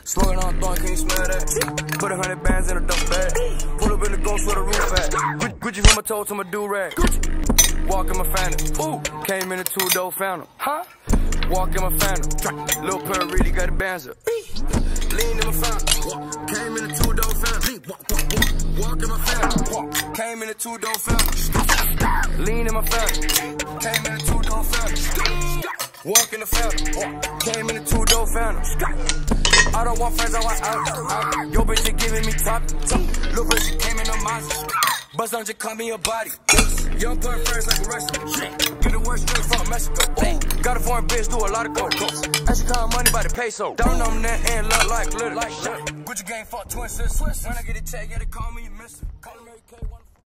Slow it on, can you smell that? Put 100 bands in a duffel bag. Pull up in the ghost with a roof at. Gucci from my toe to my do-rag. Walk in my phantom. Ooh, came in a two-door phantom. Huh? Walk in my phantom. Lil' Pearl really got a bands up. Lean in my phantom. Came in a two-door phantom. Walk in my phantom. Came in a two-door phantom. Lean in my phantom. Came in a two-door phantom. Walk in the phantom. Came in a two-door phantom. I don't want friends, I want out. Yo, bitch, you giving me top. Lil' bitch, she came in the monster. Buzz on, just call me a body. Young put first like a wrestler. Get the word straight from Mexico. Got a foreign bitch, do a lot of coke. Extra kind of money by the peso. Down on that and look like glitter. Gucci gang, fuck twin sis. When I get a check, yeah, they call me a mister. Call me Mary Kay.